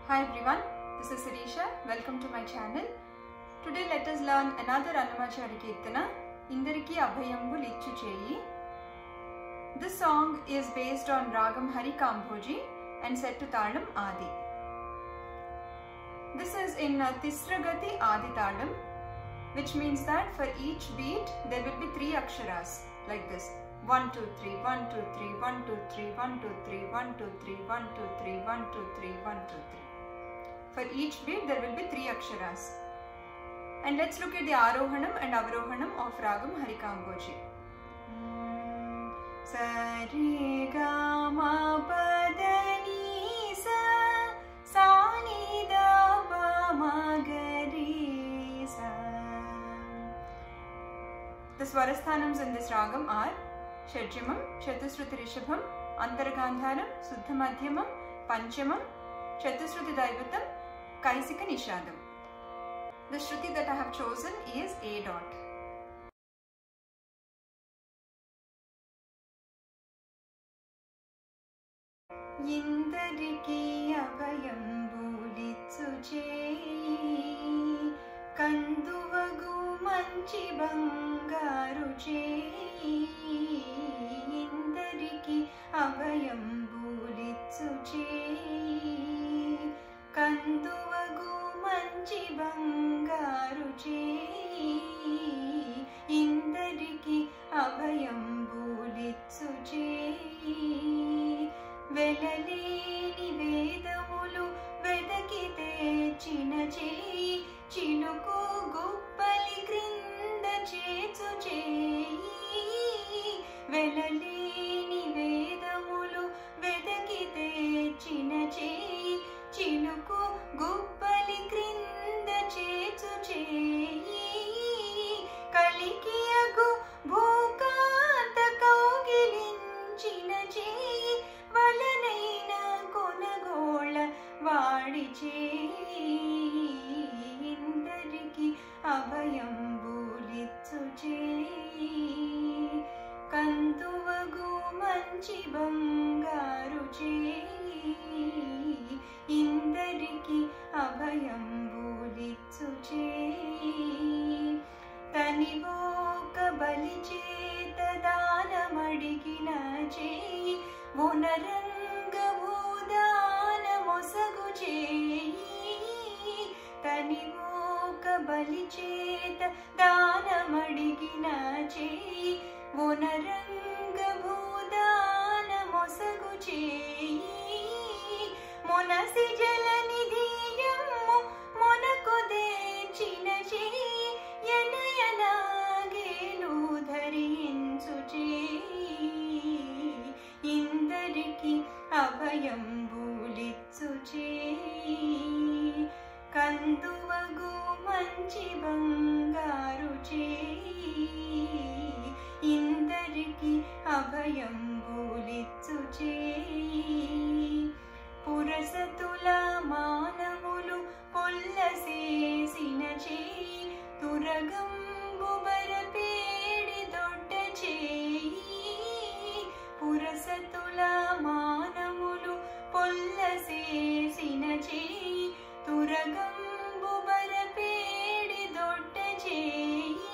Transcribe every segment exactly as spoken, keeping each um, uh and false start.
Hi everyone, this is Sirisha. Welcome to my channel. Today let us learn another Annamachari Kirtana, Indariki Abhayambu Lichu Cheyi. This song is based on Ragam Hari Kambhoji and set to Talam Adi. This is in uh, Tisragati Adi Talam, which means that for each beat there will be three aksharas like this. one two three one two three one two three one two three one two three one two three one two three one two three. For each beat there will be three aksharas. And let's look at the Arohanam and Avarohanam of Ragam Hari Kambhoji. Sa re ga ma pa da ni sa sa ni da pa ma ga re sa. The Swarasthanams in this Ragam are Shadjamam, Chatusruti Rishabham, Antaragandharam, Suddha Madhyamam, Panchamam, Chatusruti Daivatam, Kaisika Nishadam. The Shruti that I have chosen is A dot. Indariki abhayambu litchu cheyi, kanduvagu manchi bangaru cheyi. Indariki abhayambu litchu cheyi, kanduvagu manchi bangaru cheyi. Indariki abhayambu litchu cheyi, వెలలేని వేదములు వెదకి తెచ్చిన చేయి, చిలుకు గుప్పలి క్రింద చేచు చేయి. వెలలేని వేదములు వెదకి తెచ్చిన చేయి, చిలుకు గుప్పలి క్రింద చేచు చేయి. కలికియగు భూకాంత కౌగిలించిన చేయి, వలనైన కొనగోళ వాడి చేయి. ఇందరికి అభయంబు లిచ్చు చేయి, కందువగు మంచి బంగారు చేయి. ఇందరికి అభయంబు లిచ్చు చేయి. తనివోక బలి చేత దానమడిగిన చేయి, వనరంగ భూదాన మొసగు చేయి. తనివోక బలి చేత దానమడిగిన చేయి, వనరంగ భూదాన మొసగు చేయి. మొనసి జలనిధియమ్ము మొనకు దేచిన చేయి, ఎనయనాగేలు ధరించు చేయి. ఇందరికి అభయంబు లిచ్చు చేయి, కందువగు మంచి బంగారు చేయి. ఇందరికి అభయంబు లిచ్చు చేయి. పురసతుల మానములు పొల్లసేసిన చేయి, తురగంబు బరపేడి దొడ్డ చేయి. పురసతుల మానములు పొల్లసేసిన చేయి, తురగంబు బరపేడి దొడ్డ చేయి.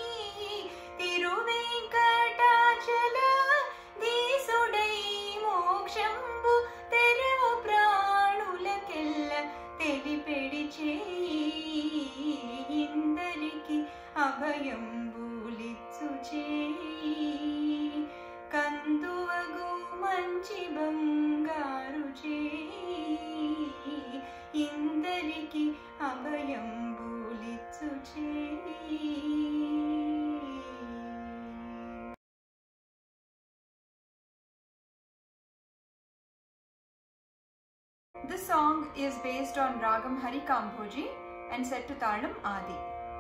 తిరువేంకటాచల దీసుడై మోక్షంబు తెరవు ప్రాణులకెల్ల తెలిపెడి చేయి. ఇందరికి అభయంబు లిచ్చు చేయి, కందువగు మంచి బంగారు చేయి. ఇందరికి అభయంబు లిచ్చు చేయి. This song is based on Ragam Hari Kambhoji and set to Talam Adi.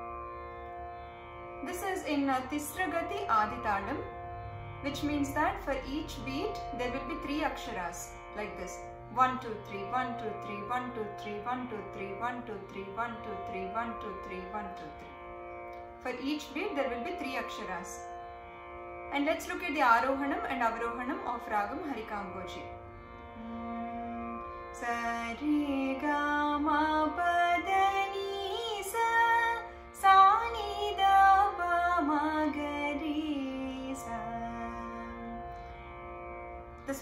This is in uh, Tisragati Adi Talam, which means that for each beat there will be three aksharas like this. one two three one two three one two three one two three one two three one two three one two three one two three. For each beat there will be three aksharas. And let's look at the Arohanam and Avarohanam of Ragam Hari Kambhoji. Sa re ga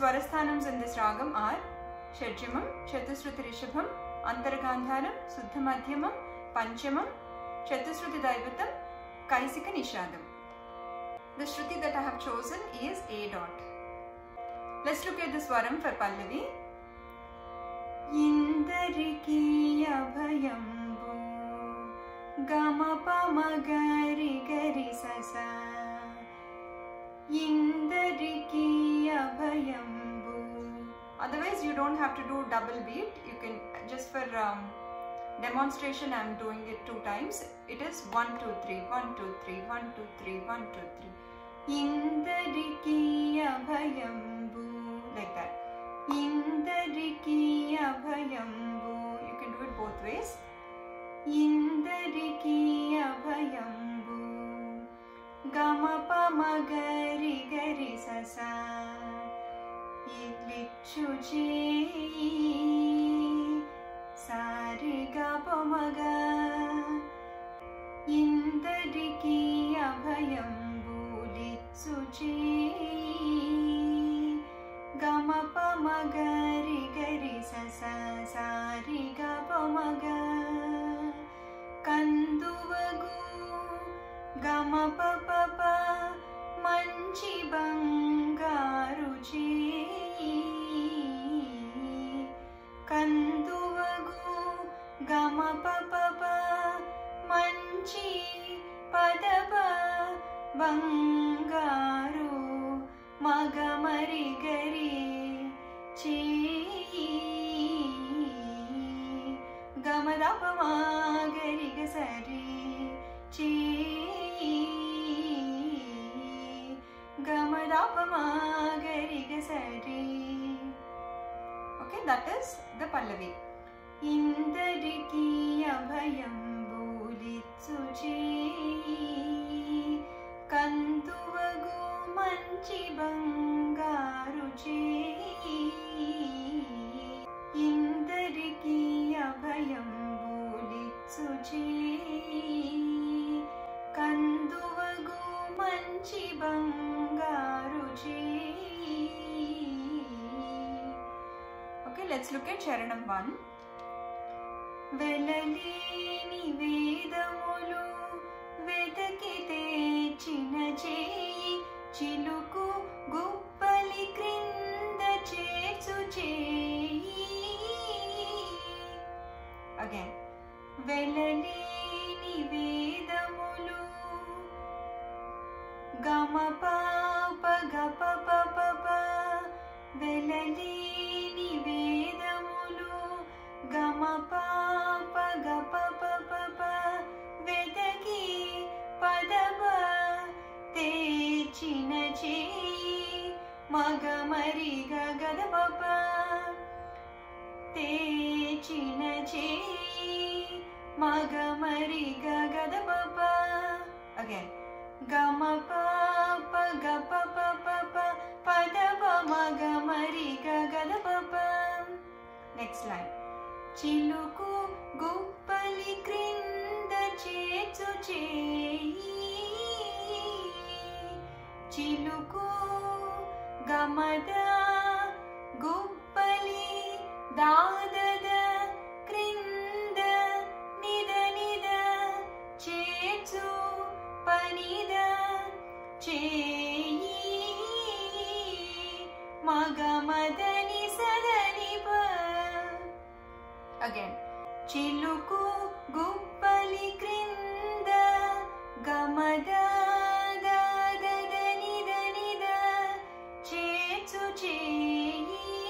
Swarasthanams in this ragam are Shadjamam, Chatusruti Rishabham, Antargandharam, Suddha Madhyamam, Panchamam, Chatusruti Daivatam, Kaisika Nishadam. The Shruti that I have chosen is A dot. Let's look at the Swaram for Pallavi. Indariki abhayambu Gama pama gari gari sasa Indariki abhayambu. Otherwise you don't have to do double beat. You can just for um, demonstration I am doing it two times. It is one two three, one two three, one two three, one two three. Indariki abhayambu, like that. Indariki abhayambu. You can do it both ways. Indariki abhayambu Gama pama gari gari sasa Idlichuji Sariga pamaga Indariki abhayambu Litsuji Gama pama gari gari sasa Sariga pamaga Kanduvagu Gama papa pa Manchi bangaru chi Kanduvagu Gama papa pa Manchi padapa bangaru Magamari gari chi Gamadapa magari gasari chi Gamadapa magari gasari. Okay, that is the Pallavi. Indariki abhayambu litsuji Kanduvagu manchi bangaru chi Indariki abhayambu litsuji Kanduvagu manchi bangaru chi. Okay, let's look at Charanam one. Velalini vedamulu vedakite chinacheyi chiluku guppali krinda chechu cheyi. Again. Velalini vedamulu Gama papa gapa papa pa Velalini vedamulu Gama papa gapa papa pa Vedaki padaba te china cheyi Magamari gagada papa te china cheyi Magamari gagada papa. Again. Gama papa gapa papa pa padapa magamari gagada papa. Next line. Chiluku guppali krinda chechu cheyi Chiluku gamada guppali dadada krinda nida nida chechu panida cheyi magamadani sadanipa. Again. Chiluku guppali krinda gamada dadada nida nida chechu cheyi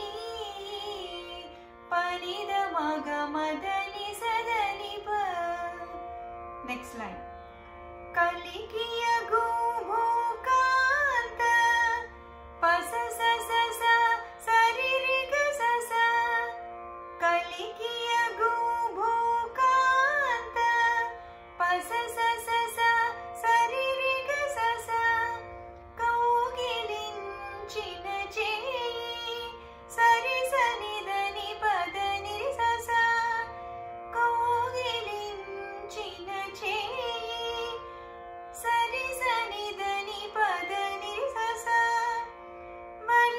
panida magamadani sadanipa. Next line. Kalikiya gubhukanta pasa sa sa sa saririka sa sa Kalikiya gubhukanta pasa sa sa sa saririka sa sa Kaugilinchina cheyi sari sani dani padani sa sa Kaugilinchina cheyi sari sani dani padani sa sa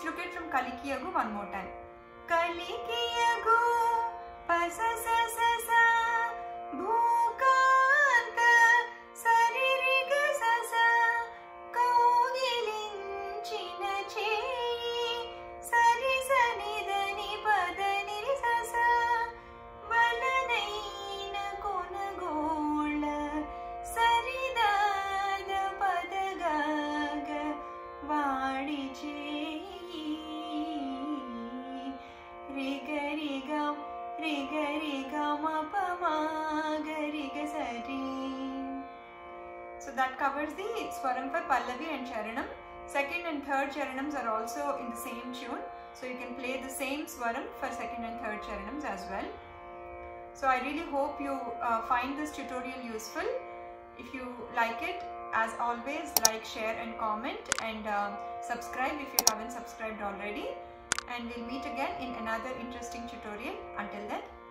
let's look at from Kalikiyagu one more time. Kalikiyagu pasa sa sa sa bhukanta saririga sa sa kaugilinchina cheyi sari sani dani padani sa sa valanaina konagola saridada padagaga vaadi cheyi riga riga riga riga ma pa ma ga riga sari. So that covers the swaram for Pallavi and Charanam. Second and third Charanams are also in the same tune, so you can play the same swaram for second and third Charanams as well. So I really hope you uh, find this tutorial useful. If you like it, as always, like, share and comment, and uh, subscribe if you haven't subscribed already. And we'll meet again in another interesting tutorial. Until then,